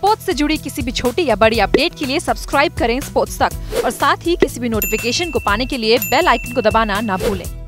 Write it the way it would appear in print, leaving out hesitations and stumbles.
Sports से जुड़ी किसी भी छोटी या बड़ी अपडेट के लिए सब्सक्राइब करें स्पोर्ट्स तक और साथ ही किसी भी नोटिफिकेशन को पाने के लिए बेल आइकन को दबाना ना भूलें।